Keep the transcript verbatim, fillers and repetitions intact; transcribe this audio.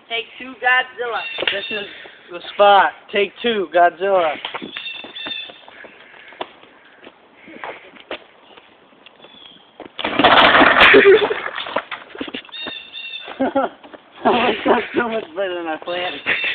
Take two, Godzilla. This is the spot. Take two, Godzilla. That was so much better than I planned.